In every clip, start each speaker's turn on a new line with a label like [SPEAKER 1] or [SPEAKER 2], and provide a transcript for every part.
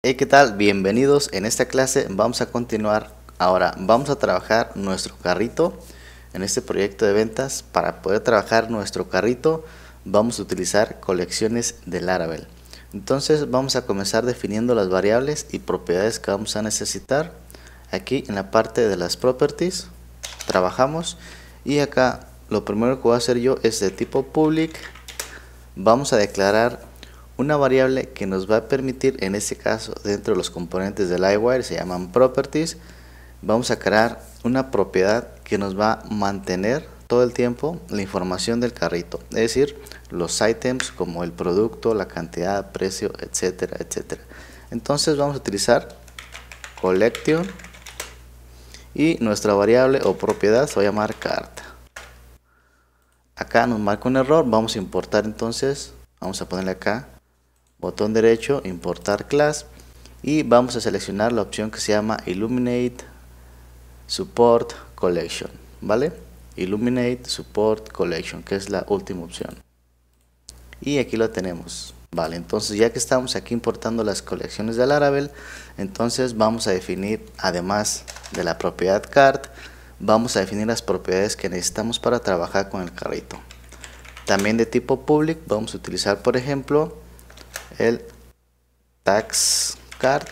[SPEAKER 1] Hey, ¿qué tal? Bienvenidos. En esta clase vamos a continuar. Ahora vamos a trabajar nuestro carrito en este proyecto de ventas. Para poder trabajar nuestro carrito vamos a utilizar colecciones de Laravel. Entonces vamos a comenzar definiendo las variables y propiedades que vamos a necesitar. Aquí en la parte de las properties trabajamos y acá lo primero que voy a hacer yo es de tipo public. Vamos a declarar una variable que nos va a permitir, en este caso dentro de los componentes de Livewire se llaman properties, vamos a crear una propiedad que nos va a mantener todo el tiempo la información del carrito, es decir, los items como el producto, la cantidad, precio, etcétera, etcétera. Entonces vamos a utilizar collection y nuestra variable o propiedad se va a llamar cart. Acá nos marca un error, vamos a importar, entonces vamos a ponerle acá botón derecho, importar class, y vamos a seleccionar la opción que se llama Illuminate Support Collection, ¿vale? Illuminate Support Collection, que es la última opción. Y aquí lo tenemos, ¿vale? Entonces ya que estamos aquí importando las colecciones de Laravel, entonces vamos a definir, además de la propiedad cart, vamos a definir las propiedades que necesitamos para trabajar con el carrito. También de tipo public vamos a utilizar, por ejemplo, el tax cart.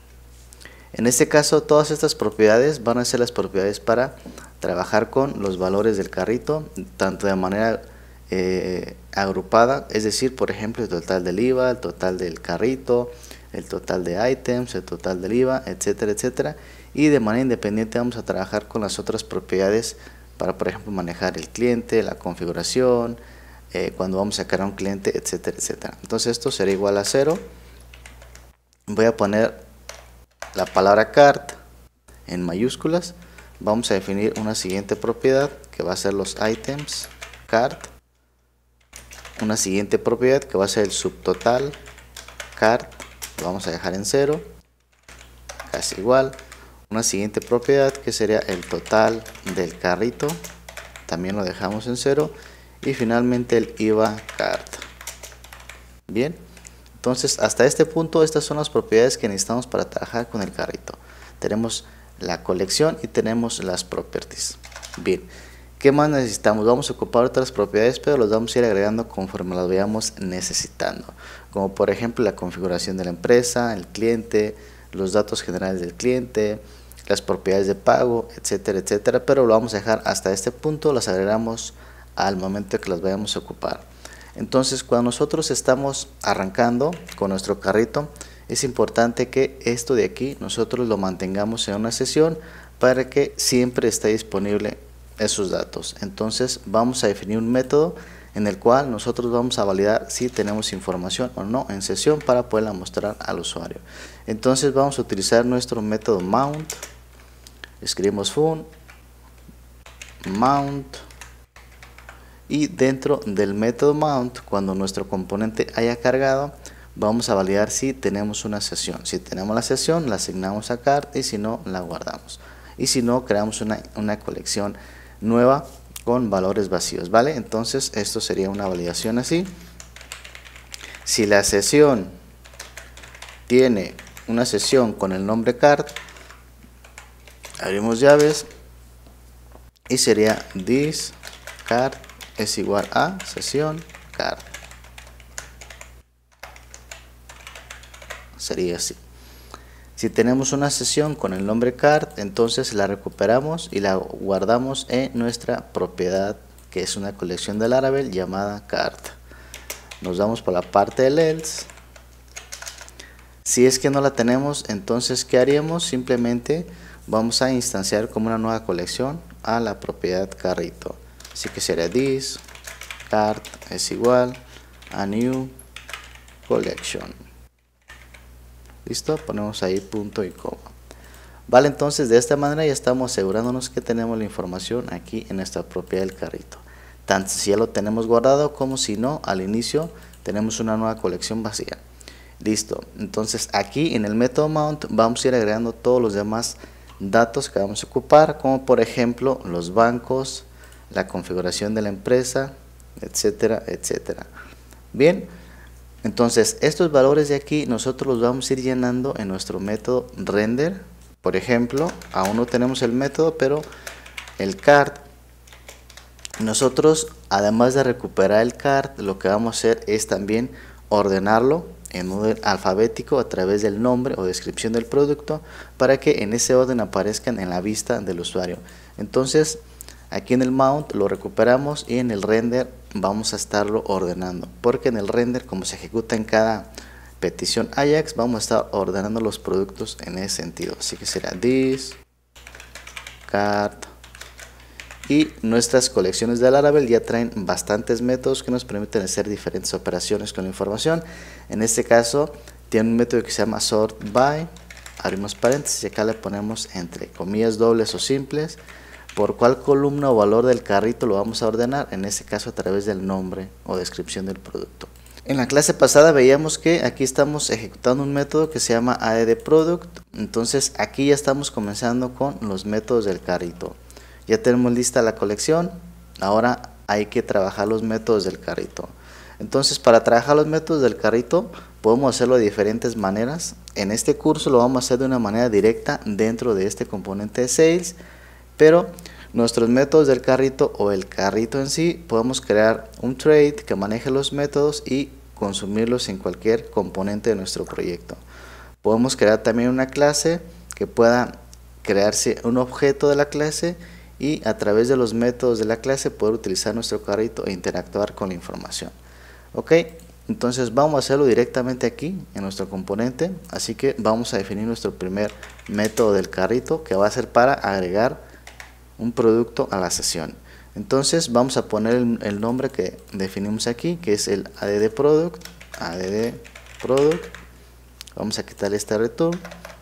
[SPEAKER 1] En este caso todas estas propiedades van a ser las propiedades para trabajar con los valores del carrito, tanto de manera agrupada, es decir, por ejemplo, el total del IVA, el total del carrito, el total de items, el total del IVA, etcétera, etcétera. Y de manera independiente vamos a trabajar con las otras propiedades para, por ejemplo, manejar el cliente, la configuración, cuando vamos a crear un cliente, etcétera, etcétera. Entonces esto será igual a 0. Voy a poner la palabra cart en mayúsculas. Vamos a definir una siguiente propiedad que va a ser los items cart. Una siguiente propiedad que va a ser el subtotal cart. Lo vamos a dejar en 0. Casi igual. Una siguiente propiedad que sería el total del carrito. También lo dejamos en 0. Y finalmente el IVA cart. Bien, entonces hasta este punto estas son las propiedades que necesitamos para trabajar con el carrito. Tenemos la colección y tenemos las properties. Bien, ¿qué más necesitamos? Vamos a ocupar otras propiedades, pero las vamos a ir agregando conforme las vayamos necesitando, como por ejemplo la configuración de la empresa, el cliente, los datos generales del cliente, las propiedades de pago, etcétera, etcétera. Pero lo vamos a dejar hasta este punto, las agregamos al momento que las vayamos a ocupar. Entonces cuando nosotros estamos arrancando con nuestro carrito, es importante que esto de aquí nosotros lo mantengamos en una sesión para que siempre esté disponible esos datos. Entonces vamos a definir un método en el cual nosotros vamos a validar si tenemos información o no en sesión para poderla mostrar al usuario. Entonces vamos a utilizar nuestro método mount. Escribimos fun mount. Y dentro del método mount, cuando nuestro componente haya cargado, vamos a validar si tenemos una sesión. Si tenemos la sesión, la asignamos a cart, y si no, la guardamos. Y si no, creamos una colección nueva con valores vacíos, ¿vale? Entonces esto sería una validación así. Si la sesión tiene una sesión con el nombre cart, abrimos llaves y sería this cart es igual a sesión cart. Sería así. Si tenemos una sesión con el nombre cart, entonces la recuperamos y la guardamos en nuestra propiedad, que es una colección de Laravel llamada cart. Nos vamos por la parte del else. Si es que no la tenemos, entonces ¿qué haríamos? Simplemente vamos a instanciar como una nueva colección a la propiedad carrito. Así que sería this cart es igual a new collection. Listo, ponemos ahí punto y coma. Vale, entonces de esta manera ya estamos asegurándonos que tenemos la información aquí en nuestra propiedad del carrito. Tanto si ya lo tenemos guardado como si no, al inicio tenemos una nueva colección vacía. Listo, entonces aquí en el método mount vamos a ir agregando todos los demás datos que vamos a ocupar, como por ejemplo los bancos, la configuración de la empresa, etcétera, etcétera. Bien, Entonces estos valores de aquí nosotros los vamos a ir llenando en nuestro método render. Por ejemplo, aún no tenemos el método, pero el cart, nosotros además de recuperar el cart, lo que vamos a hacer es también ordenarlo en orden alfabético a través del nombre o descripción del producto para que en ese orden aparezcan en la vista del usuario. Entonces aquí en el mount lo recuperamos y en el render vamos a estarlo ordenando, porque en el render, como se ejecuta en cada petición Ajax, vamos a estar ordenando los productos en ese sentido. Así que será this cart, y nuestras colecciones de Laravel ya traen bastantes métodos que nos permiten hacer diferentes operaciones con la información. En este caso tiene un método que se llama sort by, abrimos paréntesis y acá le ponemos entre comillas dobles o simples por cuál columna o valor del carrito lo vamos a ordenar, en este caso a través del nombre o descripción del producto. En la clase pasada veíamos que aquí estamos ejecutando un método que se llama addProduct. Entonces aquí ya estamos comenzando con los métodos del carrito. Ya tenemos lista la colección, ahora hay que trabajar los métodos del carrito. Entonces para trabajar los métodos del carrito podemos hacerlo de diferentes maneras. En este curso lo vamos a hacer de una manera directa dentro de este componente de sales, pero nuestros métodos del carrito o el carrito en sí, podemos crear un thread que maneje los métodos y consumirlos en cualquier componente de nuestro proyecto. Podemos crear también una clase que pueda crearse un objeto de la clase y a través de los métodos de la clase poder utilizar nuestro carrito e interactuar con la información. Ok, entonces vamos a hacerlo directamente aquí en nuestro componente, así que vamos a definir nuestro primer método del carrito que va a ser para agregar un producto a la sesión. Entonces vamos a poner el nombre que definimos aquí, que es el addProduct. Vamos a quitar este return.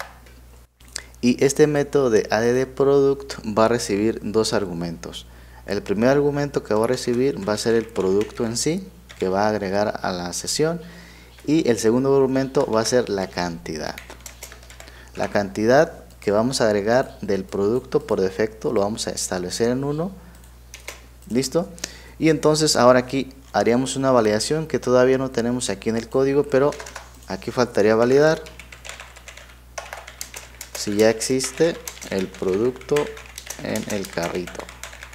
[SPEAKER 1] Y este método de addProduct va a recibir dos argumentos. El primer argumento que va a recibir va a ser el producto en sí, que va a agregar a la sesión. Y el segundo argumento va a ser la cantidad. La cantidad que vamos a agregar del producto por defecto lo vamos a establecer en 1. Listo. Y entonces ahora aquí haríamos una validación que todavía no tenemos aquí en el código, pero aquí faltaría validar si ya existe el producto en el carrito.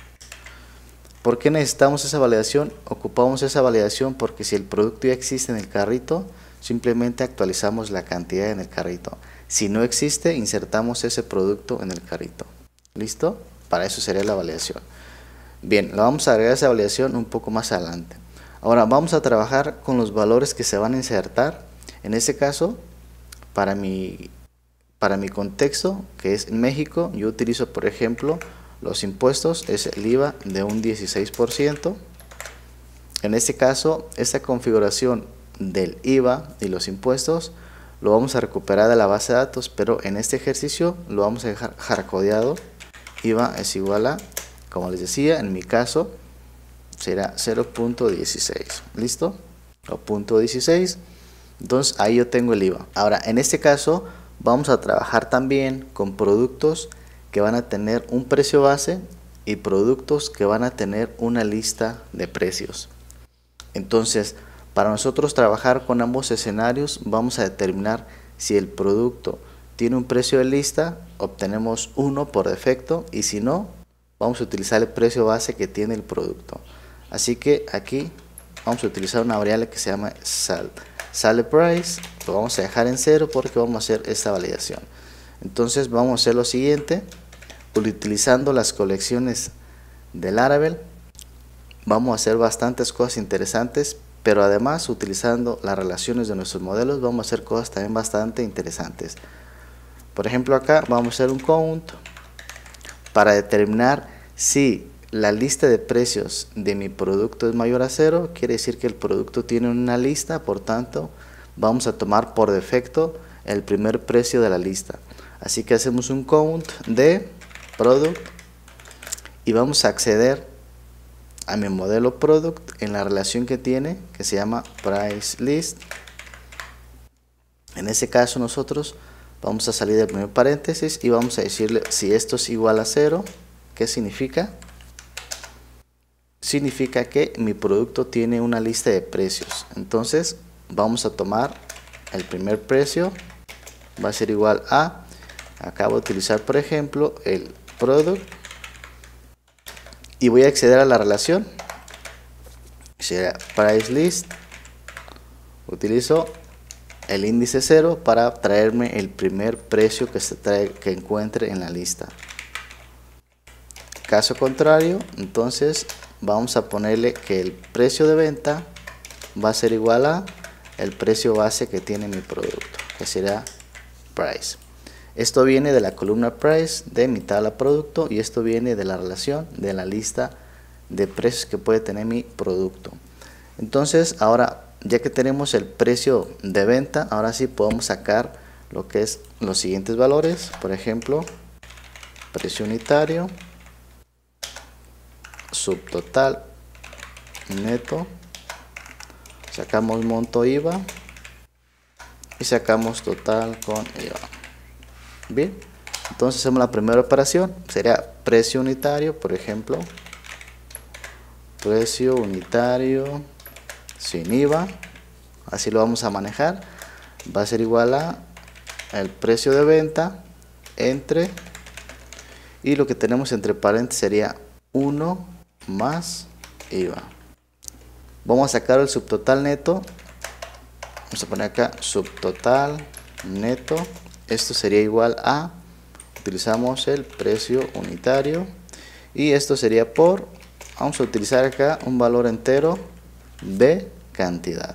[SPEAKER 1] ¿Por qué necesitamos esa validación? Ocupamos esa validación porque si el producto ya existe en el carrito, simplemente actualizamos la cantidad en el carrito. Si no existe, insertamos ese producto en el carrito. ¿Listo? Para eso sería la validación. Bien, lo vamos a agregar esa validación un poco más adelante. Ahora vamos a trabajar con los valores que se van a insertar. En este caso, para mi contexto, que es México, yo utilizo, por ejemplo, los impuestos, es el IVA de un 16%. En este caso, esta configuración del IVA y los impuestos lo vamos a recuperar de la base de datos, pero en este ejercicio lo vamos a dejar hardcodeado. IVA es igual a, como les decía, en mi caso será 0.16, ¿listo? O 0.16, entonces ahí yo tengo el IVA. Ahora en este caso vamos a trabajar también con productos que van a tener un precio base y productos que van a tener una lista de precios. Entonces para nosotros trabajar con ambos escenarios vamos a determinar si el producto tiene un precio de lista, obtenemos 1 por defecto, y si no, vamos a utilizar el precio base que tiene el producto. Así que aquí vamos a utilizar una variable que se llama SalePrice, lo vamos a dejar en 0 porque vamos a hacer esta validación. Entonces vamos a hacer lo siguiente, utilizando las colecciones de Laravel, vamos a hacer bastantes cosas interesantes, pero además utilizando las relaciones de nuestros modelos vamos a hacer cosas también bastante interesantes. Por ejemplo, acá vamos a hacer un count para determinar si la lista de precios de mi producto es mayor a 0, quiere decir que el producto tiene una lista, por tanto vamos a tomar por defecto el primer precio de la lista. Así que hacemos un count de product y vamos a acceder a mi modelo product en la relación que tiene, que se llama price list. En ese caso nosotros vamos a salir del primer paréntesis y vamos a decirle si esto es igual a 0. ¿Qué significa? Significa que mi producto tiene una lista de precios. Entonces vamos a tomar el primer precio, va a ser igual a, acá voy a utilizar por ejemplo el product y voy a acceder a la relación, será price list, utilizo el índice 0 para traerme el primer precio que encuentre en la lista. Caso contrario, entonces vamos a ponerle que el precio de venta va a ser igual a el precio base que tiene mi producto, que será price. Esto viene de la columna price de mi tabla producto y esto viene de la relación de la lista de precios que puede tener mi producto. Entonces ahora, ya que tenemos el precio de venta, ahora sí podemos sacar lo que es los siguientes valores. Por ejemplo, precio unitario, subtotal neto, sacamos monto IVA y sacamos total con IVA. Bien, entonces hacemos la primera operación, sería precio unitario, por ejemplo, precio unitario sin IVA, así lo vamos a manejar, va a ser igual a el precio de venta entre, y lo que tenemos entre paréntesis sería 1 más IVA. Vamos a sacar el subtotal neto, vamos a poner acá subtotal neto, esto sería igual a, utilizamos el precio unitario y esto sería por, vamos a utilizar acá un valor entero de cantidad.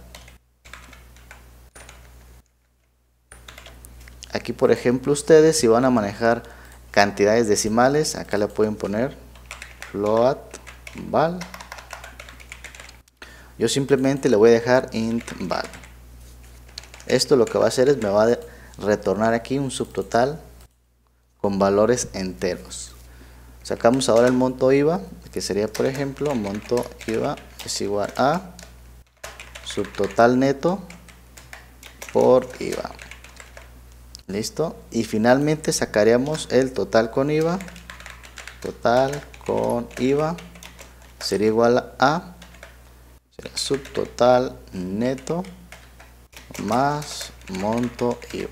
[SPEAKER 1] Aquí por ejemplo ustedes si van a manejar cantidades decimales, acá le pueden poner float val. Yo simplemente le voy a dejar int val. Esto lo que va a hacer es me va a retornar aquí un subtotal con valores enteros. Sacamos ahora el monto IVA, que sería por ejemplo monto IVA es igual a subtotal neto por IVA. Listo. Y finalmente sacaríamos el total con IVA. Total con IVA sería igual a subtotal neto más monto IVA.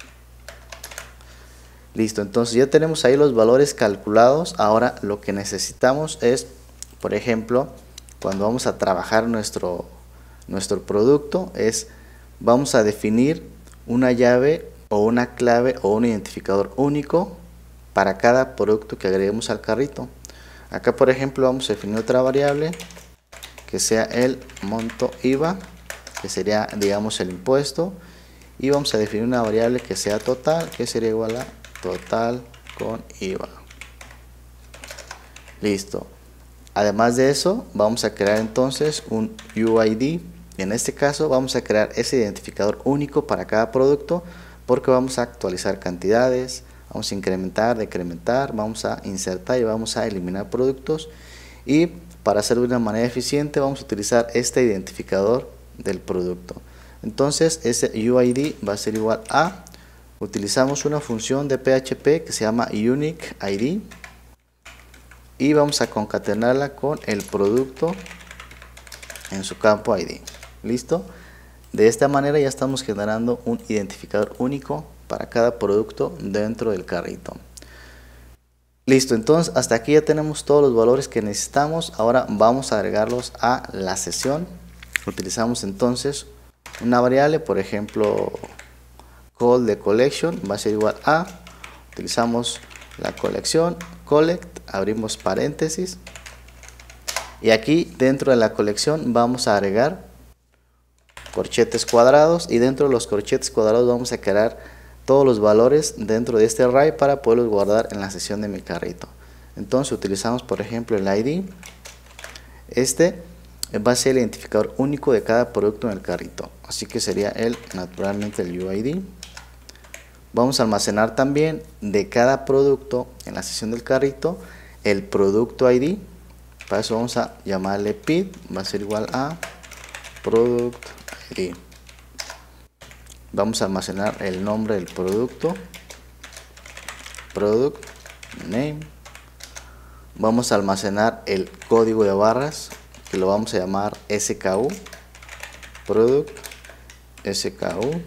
[SPEAKER 1] Listo, entonces ya tenemos ahí los valores calculados. Ahora lo que necesitamos es, por ejemplo, cuando vamos a trabajar nuestro producto, vamos a definir una llave o una clave o un identificador único para cada producto que agreguemos al carrito. Acá por ejemplo vamos a definir otra variable que sea el monto IVA, que sería digamos el impuesto, y vamos a definir una variable que sea total, que sería igual a total con IVA. Listo. Además de eso vamos a crear entonces un UID, y en este caso vamos a crear ese identificador único para cada producto, porque vamos a actualizar cantidades, vamos a incrementar, decrementar, vamos a insertar y vamos a eliminar productos, y para hacerlo de una manera eficiente vamos a utilizar este identificador del producto. Entonces ese UID va a ser igual a, utilizamos una función de PHP que se llama unique ID y vamos a concatenarla con el producto en su campo ID. Listo. De esta manera ya estamos generando un identificador único para cada producto dentro del carrito. Listo, entonces hasta aquí ya tenemos todos los valores que necesitamos. Ahora vamos a agregarlos a la sesión. Utilizamos entonces una variable, por ejemplo call de collection va a ser igual a, utilizamos la colección collect, abrimos paréntesis y aquí dentro de la colección vamos a agregar corchetes cuadrados, y dentro de los corchetes cuadrados vamos a crear todos los valores dentro de este array para poderlos guardar en la sesión de mi carrito. Entonces utilizamos por ejemplo el ID, este va a ser el identificador único de cada producto en el carrito, así que sería naturalmente el UID. Vamos a almacenar también de cada producto en la sesión del carrito el producto ID, para eso vamos a llamarle PID, va a ser igual a product ID. Vamos a almacenar el nombre del producto, product name. Vamos a almacenar el código de barras, que lo vamos a llamar SKU, product, SKU.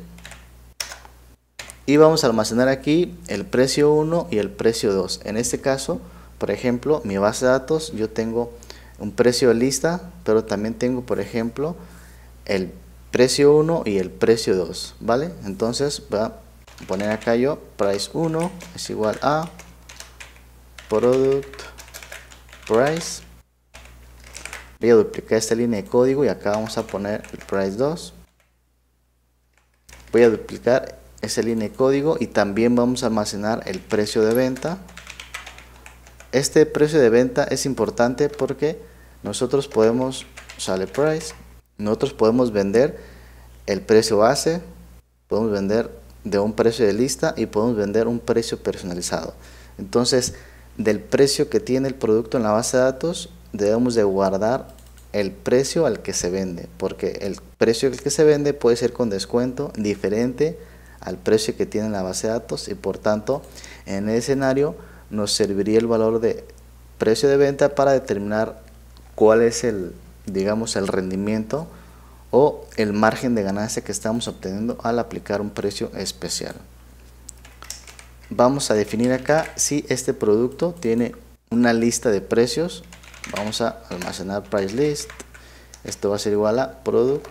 [SPEAKER 1] Y vamos a almacenar aquí el precio 1 y el precio 2. En este caso, por ejemplo, mi base de datos, yo tengo un precio de lista, pero también tengo, por ejemplo, el precio 1 y el precio 2, ¿vale? Entonces voy a poner acá yo, price 1 es igual a product price. Voy a duplicar esta línea de código y acá vamos a poner el price 2. Voy a duplicar esa línea de código y también vamos a almacenar el precio de venta. Este precio de venta es importante porque nosotros podemos, sale price, nosotros podemos vender el precio base, podemos vender de un precio de lista y podemos vender un precio personalizado. Entonces, del precio que tiene el producto en la base de datos, debemos de guardar el precio al que se vende, porque el precio al que se vende puede ser con descuento diferente al precio que tiene la base de datos, y por tanto en el escenario nos serviría el valor de precio de venta para determinar cuál es el, digamos, el rendimiento o el margen de ganancia que estamos obteniendo al aplicar un precio especial. Vamos a definir acá si este producto tiene una lista de precios. Vamos a almacenar price list. Esto va a ser igual a product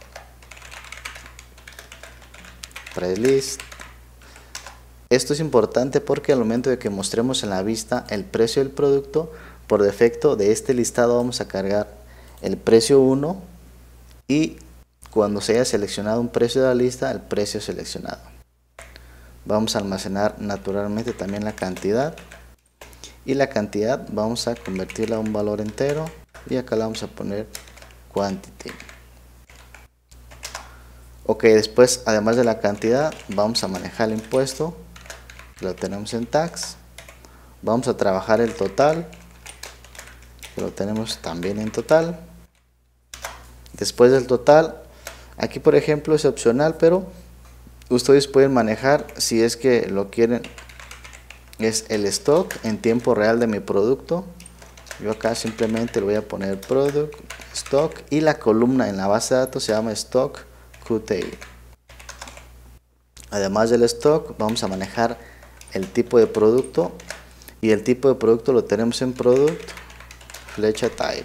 [SPEAKER 1] price list. Esto es importante porque al momento de que mostremos en la vista el precio del producto, por defecto de este listado vamos a cargar el precio 1 y cuando se haya seleccionado un precio de la lista, el precio seleccionado. Vamos a almacenar naturalmente también la cantidad, y la cantidad vamos a convertirla a un valor entero y acá la vamos a poner quantity. Ok, después además de la cantidad vamos a manejar el impuesto, lo tenemos en tax. Vamos a trabajar el total, que lo tenemos también en total. Después del total, aquí por ejemplo es opcional, pero ustedes pueden manejar, si es que lo quieren, es el stock en tiempo real de mi producto. Yo acá simplemente le voy a poner product stock y la columna en la base de datos se llama stock QTI. Además del stock vamos a manejar el tipo de producto, y el tipo de producto lo tenemos en product flecha type.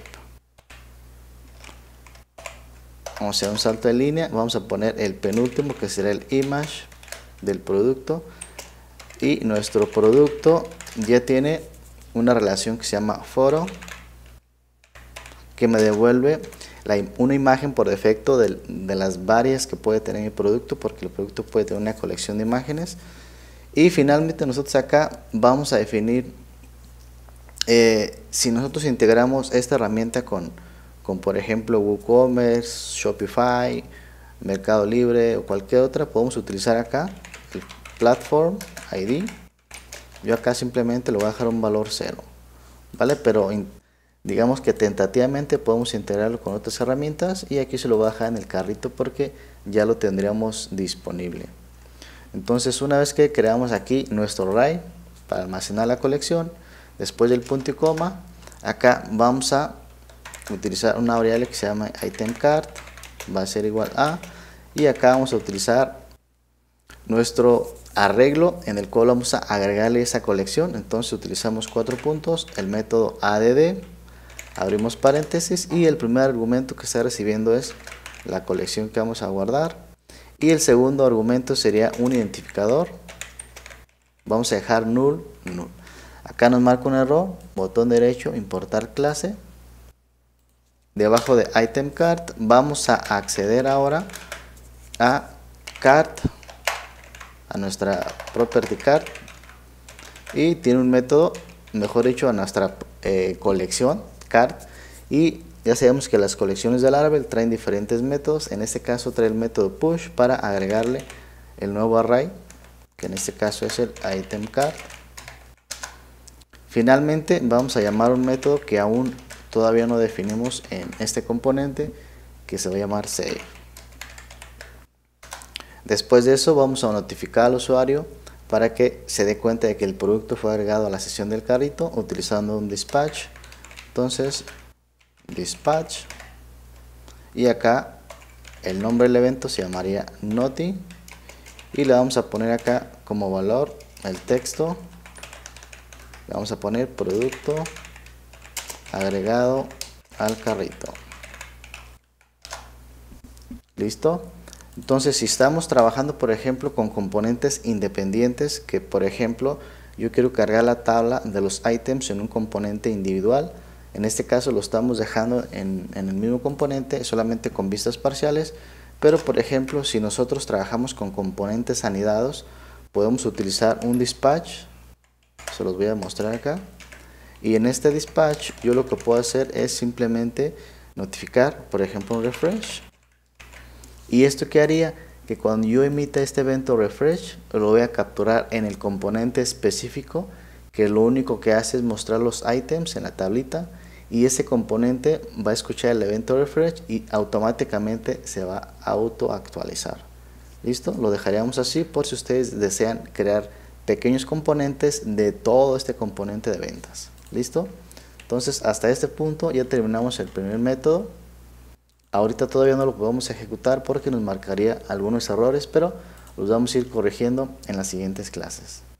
[SPEAKER 1] Vamos a hacer un salto de línea, vamos a poner el penúltimo que será el image del producto, y nuestro producto ya tiene una relación que se llama photo, que me devuelve una imagen por defecto de las varias que puede tener mi producto, porque el producto puede tener una colección de imágenes. Y finalmente nosotros acá vamos a definir si nosotros integramos esta herramienta con por ejemplo WooCommerce, Shopify, Mercado Libre o cualquier otra, podemos utilizar acá el Platform ID. Yo acá simplemente le voy a dejar un valor 0, ¿vale? Pero digamos que tentativamente podemos integrarlo con otras herramientas, y aquí se lo voy a dejar en el carrito porque ya lo tendríamos disponible. Entonces, una vez que creamos aquí nuestro array para almacenar la colección, después del punto y coma, acá vamos a utilizar una variable que se llama itemCart, va a ser igual a, y acá vamos a utilizar nuestro arreglo en el cual vamos a agregarle esa colección. Entonces utilizamos 4 puntos, el método add, abrimos paréntesis, y el primer argumento que está recibiendo es la colección que vamos a guardar, y el segundo argumento sería un identificador. Vamos a dejar null. Acá nos marca un error, botón derecho, importar clase. Debajo de item cart vamos a acceder ahora a cart, a nuestra property cart, y tiene un método, mejor dicho, a nuestra colección cart. Y ya sabemos que las colecciones de Laravel traen diferentes métodos. En este caso trae el método push para agregarle el nuevo array, que en este caso es el item cart. Finalmente vamos a llamar un método que aún todavía no definimos en este componente, que se va a llamar save. Después de eso vamos a notificar al usuario para que se dé cuenta de que el producto fue agregado a la sesión del carrito utilizando un dispatch. Entonces dispatch, y acá el nombre del evento se llamaría Noti y le vamos a poner acá como valor el texto. Le vamos a poner producto agregado al carrito. ¿Listo? Entonces, si estamos trabajando, por ejemplo, con componentes independientes, que por ejemplo, yo quiero cargar la tabla de los ítems en un componente individual, en este caso lo estamos dejando en el mismo componente, solamente con vistas parciales, pero por ejemplo, si nosotros trabajamos con componentes anidados, podemos utilizar un dispatch, se los voy a mostrar acá, y en este dispatch yo lo que puedo hacer es simplemente notificar, por ejemplo, un refresh. ¿Y esto qué haría? Que cuando yo emita este evento refresh, lo voy a capturar en el componente específico, que lo único que hace es mostrar los ítems en la tablita, y ese componente va a escuchar el evento refresh y automáticamente se va a auto actualizar. ¿Listo? Lo dejaríamos así por si ustedes desean crear pequeños componentes de todo este componente de ventas. ¿Listo? Entonces, hasta este punto ya terminamos el primer método. Ahorita todavía no lo podemos ejecutar porque nos marcaría algunos errores, pero los vamos a ir corrigiendo en las siguientes clases.